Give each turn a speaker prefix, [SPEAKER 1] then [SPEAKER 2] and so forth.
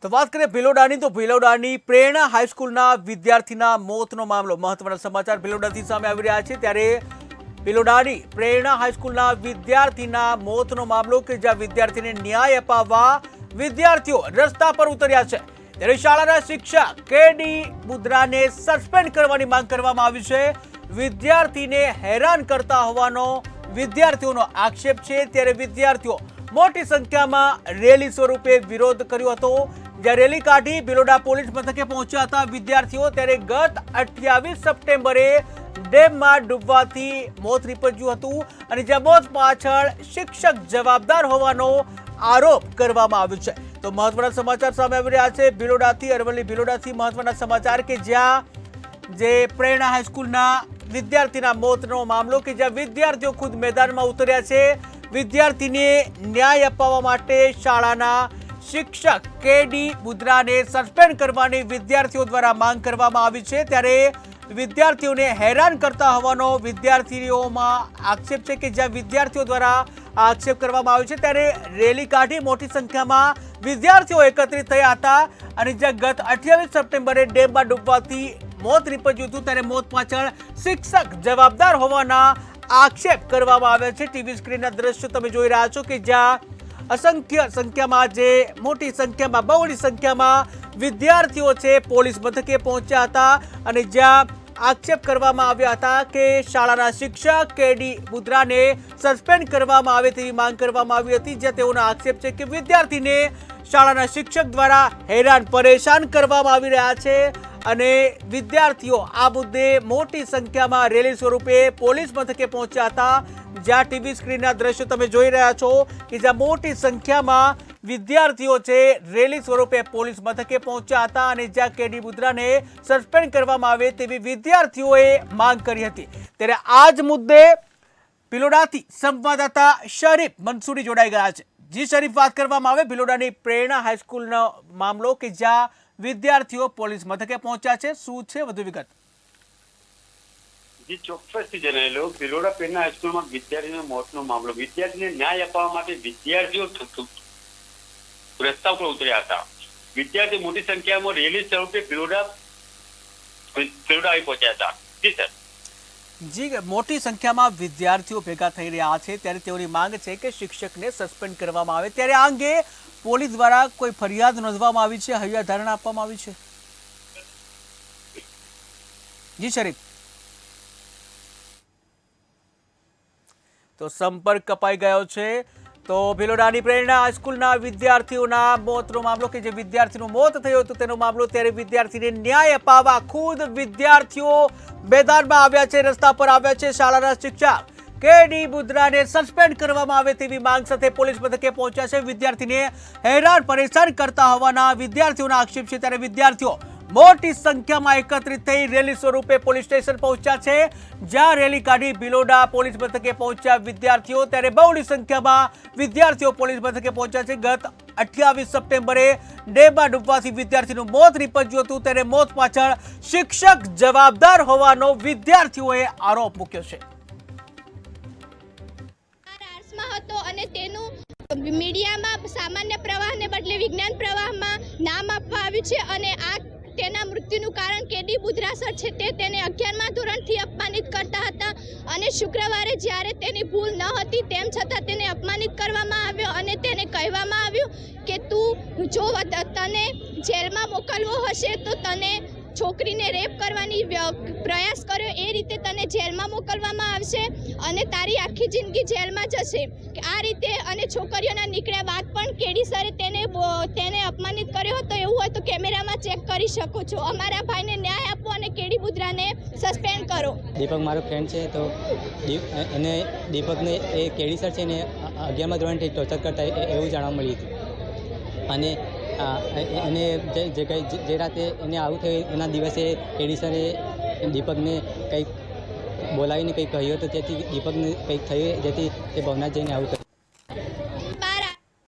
[SPEAKER 1] तो बात करें ભિલોડાની तो ભિલોડાની પ્રેરણા હાઈસ્કૂલના વિદ્યાર્થીના મોતનો મામલો મહત્વના સમાચાર ભિલોડાથી સામે આવી રહ્યા છે। ત્યારે ભિલોડાની પ્રેરણા હાઈસ્કૂલના વિદ્યાર્થીના મોતનો મામલો કે જ્યાં વિદ્યાર્થીને ન્યાય અપાવવા વિદ્યાર્થીઓ રસ્તા પર ઉતર્યા છે। ત્યારે શાળાના શિક્ષક કેડી બુદ્રાને સસ્પેન્ડ કરવાની માંગ કરવામાં આવી છે। વિદ્યાર્થીને હેરાન કરતા હોવાનો વિદ્યાર્થીઓનો આક્ષેપ છે। ત્યારે વિદ્યાર્થીઓ મોટી સંખ્યામાં રેલી સ્વરૂપે વિરોધ કર્યો હતો। જ્યાં રેલી કાઢી ભિલોડા પોલીસ મથકે પહોંચ્યા હતા વિદ્યાર્થીઓ। ત્યારે ગત 28 સપ્ટેમ્બરે ડેમમાં ડૂબવાથી મોત નીપજ્યું હતું અને જ્યાં મોત પાછળ શિક્ષક જવાબદાર હોવાનો આરોપ કરવામાં આવ્યો છે। તો મહત્વના સમાચાર સામે આવી રહ્યા છે ભિલોડાથી। અરવલ્લી ભિલોડાથી મહત્વના સમાચાર કે જ્યાં જે પ્રેરણા હાઈસ્કૂલના વિદ્યાર્થીના મોતનો મામલો કે જ્યાં વિદ્યાર્થીઓ ખુદ મેદાનમાં ઉતર્યા છે। વિદ્યાર્થીને ન્યાય અપાવવા માટે શાળાના શિક્ષક કેડી બુદ્રાને સસ્પેન્ડ કરવાની વિદ્યાર્થીઓ દ્વારા માંગ કરવામાં આવી છે। ત્યારે વિદ્યાર્થીઓને હેરાન કરતા હોવાનો વિદ્યાર્થીઓમાં આક્ષેપ છે કે જ્યાં વિદ્યાર્થીઓ દ્વારા આક્ષેપ કરવામાં આવ્યો છે। ત્યારે રેલી કાઢી મોટી સંખ્યામાં વિદ્યાર્થીઓ એકત્રિત થયા હતા અને જ્યાં ગત 28 સપ્ટેમ્બરે ડેમમાં ડૂબવાથી મોત નીપજ્યું હતું ત્યારે મોત પાછળ શિક્ષક જવાબદાર હોવાના આક્ષેપ કરવામાં આવ્યા છે। ટીવી સ્ક્રીનના દ્રશ્યો તમે જોઈ રહ્યા છો કે જ્યાં અસંખ્ય સંખ્યામાં જે મોટી સંખ્યામાં બહોળી સંખ્યામાં વિદ્યાર્થીઓ છે પોલીસ મથકે પહોંચ્યા હતા અને જ્યાં આક્ષેપ કરવામાં આવ્યા હતા કે શાળાના શિક્ષક કેડી બુદ્રાને સસ્પેન્ડ કરવામાં આવે તેવી માંગ કરવામાં આવી હતી। જ્યાં તેઓનો આક્ષેપ છે કે વિદ્યાર્થીને શાળાના શિક્ષક દ્વારા હેરાન પરેશાન કરવામાં આવી રહ્યા છે અને વિદ્યાર્થીઓ આ મુદ્દે મોટી સંખ્યામાં રેલી સ્વરૂપે પોલીસ મથકે પહોંચ્યા હતા। જ્યાં ટીવી સ્ક્રીનના દ્રશ્યો તમે જોઈ રહ્યા છો કે જ્યાં મોટી સંખ્યામાં વિદ્યાર્થીઓ છે રેલી સ્વરૂપે પોલીસ મથકે પહોંચ્યા હતા અને જ્યાં કેડી બુદ્રાને સસ્પેન્ડ કરવામાં આવે તેવી વિદ્યાર્થીઓએ માંગ કરી હતી। ત્યારે આ જ મુદ્દે ભિલોડાથી સંવાદદાતા શરીફ મંસૂરી જોડાઈ ગયા છે। જી શરીફ, વાત કરવામાં આવે ભિલોડાની પ્રેરણા હાઈસ્કૂલનો મામલો કે જ્યાં વિદ્યાર્થીઓ પોલીસ મથકે પહોંચ્યા છે, શું છે વધુ વિગત?
[SPEAKER 2] જી ચોક્કસથી જણાવેલો ભિલોડા પ્રેરણા હાઈસ્કૂલમાં વિદ્યાર્થીના મોતનો મામલો। વિદ્યાર્થીને ન્યાય અપાવવા માટે વિદ્યાર્થીઓ રસ્તા ઉપર ઉતર્યા હતા। વિદ્યાર્થીઓ મોટી સંખ્યામાં રેલી સ્વરૂપે ભિલોડા આવી પહોંચ્યા હતા। જી સર।
[SPEAKER 1] જી, મોટી સંખ્યામાં વિદ્યાર્થીઓ ભેગા થઈ રહ્યા છે ત્યારે તેઓની માંગ છે કે શિક્ષકને સસ્પેન્ડ કરવામાં આવે। ત્યારે આ અંગે પોલીસ દ્વારા કોઈ ફરિયાદ નોંધવામાં આવી છે, હૈયા ધારણા આપવામાં આવી છે? જી શરીફ, તો સંપર્ક કપાઈ ગયો છે। તો ભિલોડાની પ્રેરણા હાઈસ્કૂલના વિદ્યાર્થીઓના મોતનો મામલો કે જે વિદ્યાર્થીનું મોત થયું હતું તેનો મામલો। ત્યારે વિદ્યાર્થીને ન્યાય અપાવવા ખુદ વિદ્યાર્થીઓ મેદાનમાં આવ્યા છે, રસ્તા પર આવ્યા છે। શાળાના શિક્ષક કેડી બુદ્રાને સસ્પેન્ડ કરવામાં આવે તેવી માંગ સાથે પોલીસ મથકે પહોંચ્યા છે। વિદ્યાર્થીને હેરાન પરેશાન કરતા હોવાના વિદ્યાર્થીઓના આક્ષેપ છે। ત્યારે વિદ્યાર્થીઓ મોટી સંખ્યામાં એકત્રિત થઈ રેલી સ્વરૂપે પોલીસ સ્ટેશન પહોંચ્યા છે, જ્યાં રેલી કાઢી ભિલોડા પોલીસ મથકે પહોંચ્યા વિદ્યાર્થીઓ। ત્યારે બહોળી સંખ્યામાં વિદ્યાર્થીઓ પોલીસ મથકે પહોંચ્યા છે। ગત 28 સપ્ટેમ્બરે ડેમમાં ડૂબવાથી વિદ્યાર્થીનું મોત નીપજ્યું હતું ત્યારે મોત પાછળ શિક્ષક જવાબદાર હોવાનો વિદ્યાર્થીઓએ આરોપ મૂક્યો છે।
[SPEAKER 3] અને તેનું મીડિયામાં સામાન્ય પ્રવાહને બદલે વિજ્ઞાન પ્રવાહમાં નામ આપવા આવ્યું છે અને આ તેના મૃત્યુનું કારણ કેડી બુદ્રા સર છે તે તેને 11મા ધોરણથી અપમાનિત કરતા હતા અને શુક્રવારે જ્યારે તેની ભૂલ ન હતી તેમ છતાં તેને અપમાનિત કરવામાં આવ્યો અને તેને કહેવામાં આવ્યું કે તું જો તને જેલમાં મોકલવો હશે તો તને છોકરીને રેપ કરવાની પ્રયાસ કર્યો એ રીતે તને જેલમાં મોકલવામાં આવશે અને તારી આખી જિંદગી જેલમાં જશે। આ રીતે અને છોકરીઓના નીકળ્યા બાદ પણ કેડી સરે તેને અપમાનિત કર્યો હતો। એવું હોય તો કેમેરામાં ચેક કરી શકો છો। અમારા ભાઈને ન્યાય આપો અને કેડી બુદ્રાને સસ્પેન્ડ કરો।
[SPEAKER 4] દીપક મારો ફ્રેન્ડ છે તો એને દીપકને એ કેડી સર છે ને 11મા ધોરણથી ટોર્ચર કરતા એવું જાણવા મળ્યું હતું અને એને જે રાતે એને આવું થયું એના દિવસે કેડી સરે દીપકને કંઈક બોલાવીને કંઈક કહ્યું હતું, તેથી દીપકને કંઈક થયું જેથી તે ભવનાથ જઈને આવું કર્યું।